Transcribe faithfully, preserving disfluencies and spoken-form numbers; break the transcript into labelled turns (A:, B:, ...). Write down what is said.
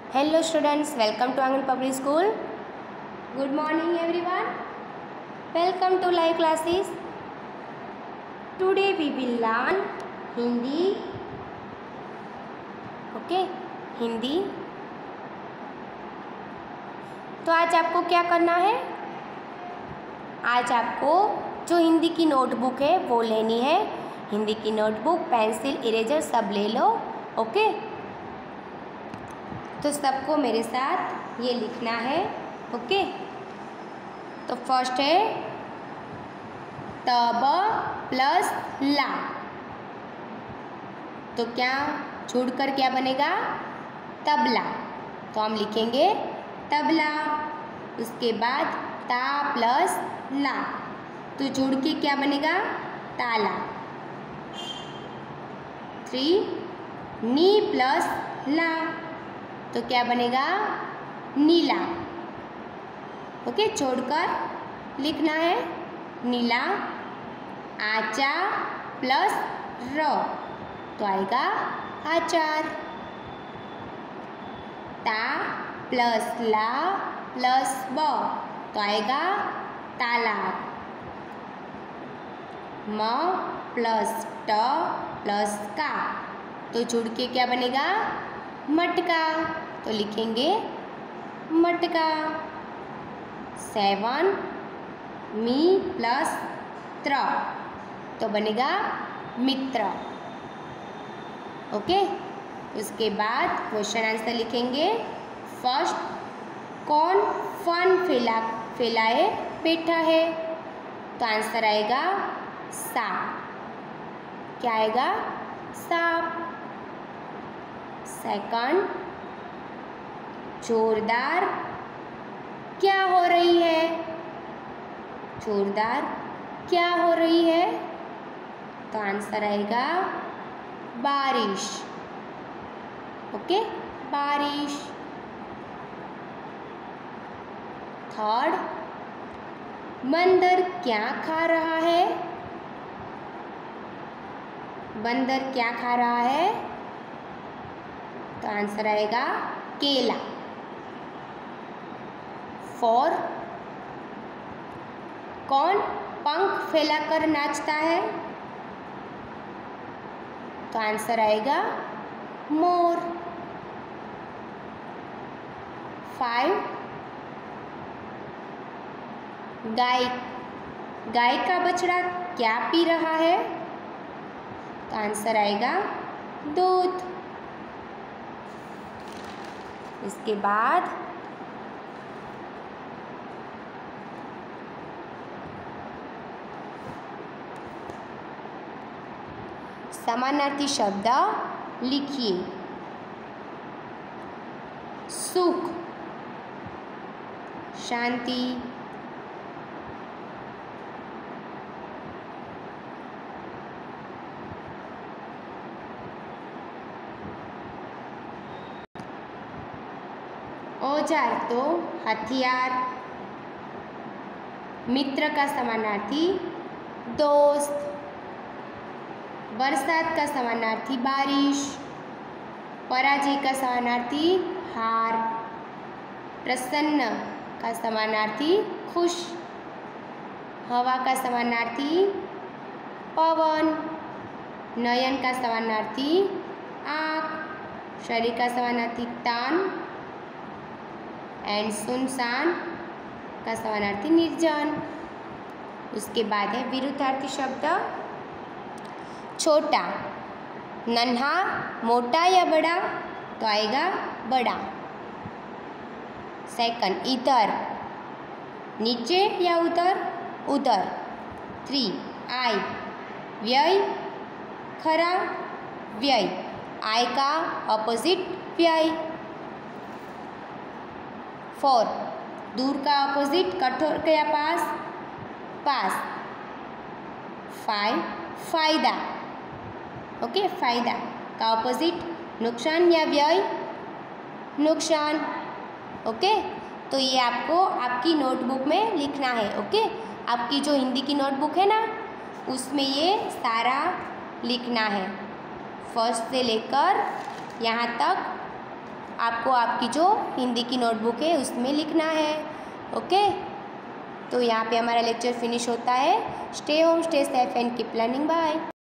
A: Hello students, welcome to Angan Public School. Good morning everyone. Welcome to live classes. Today we will learn Hindi. Okay, Hindi. तो आज आपको क्या करना है? आज आपको जो हिंदी की नोटबुक है वो लेनी है. हिंदी की नोटबुक, पेंसिल, इरेजर सब ले लो. ओके, तो सबको मेरे साथ ये लिखना है. ओके, तो फर्स्ट है तब प्लस ला. तो क्या छोड़कर क्या बनेगा? तबला. तो हम लिखेंगे तबला. उसके बाद ता प्लस ला, तो जोड़ के क्या बनेगा? ताला. थ्री नी प्लस ला, तो क्या बनेगा? नीला. ओके, छोड़कर लिखना है नीला. आचा प्लस र, तो आएगा आचार. ता प्लस ला प्लस ब, तो आएगा तालाब. म प्लस ट प्लस का, तो जुड़ के क्या बनेगा? मटका. तो लिखेंगे मटका. सेवन मी प्लस त्र, तो बनेगा मित्र. ओके, उसके बाद क्वेश्चन आंसर लिखेंगे. फर्स्ट, कौन फन फैला फैलाए बैठा है? तो आंसर आएगा सांप. क्या आएगा? सांप. सेकंड, जोरदार क्या हो रही है? जोरदार क्या हो रही है? तो आंसर आएगा बारिश. ओके, बारिश. थर्ड, बंदर क्या खा रहा है? बंदर क्या खा रहा है? तो आंसर आएगा केला. फोर, कौन पंख फैलाकर नाचता है? तो आंसर आएगा मोर. फाइव, गाय गाय का बछड़ा क्या पी रहा है? तो आंसर आएगा दूध. इसके बाद समानार्थी शब्द लिखिए. सुख, शांति. औजार तो हथियार. मित्र का समानार्थी दोस्त. बरसात का समानार्थी बारिश. पराजय का समानार्थी हार. प्रसन्न का समानार्थी खुश. हवा का समानार्थी पवन. नयन का समानार्थी आँख. शरीर का समानार्थी तन. एंड सुनसान का समानार्थी निर्जन. उसके बाद है विरुद्धार्थी शब्द. छोटा, नन्हा, मोटा या बड़ा? तो आएगा बड़ा. सेकंड, इधर, नीचे या उधर? उधर. थ्री, आय, व्यय, खरा, व्यय. आय का ऑपोजिट व्यय. फोर, दूर का ऑपोजिट कठोर या पास? पास. फाइव, फायदा. ओके, फायदा का ऑपोजिट नुकसान या व्यय? नुकसान. ओके, तो ये आपको आपकी नोटबुक में लिखना है. ओके, आपकी जो हिंदी की नोटबुक है ना, उसमें ये सारा लिखना है. फर्स्ट से लेकर यहाँ तक आपको आपकी जो हिंदी की नोटबुक है उसमें लिखना है। ओके, तो यहाँ पे हमारा लेक्चर फिनिश होता है। Stay home, stay safe and keep learning. Bye.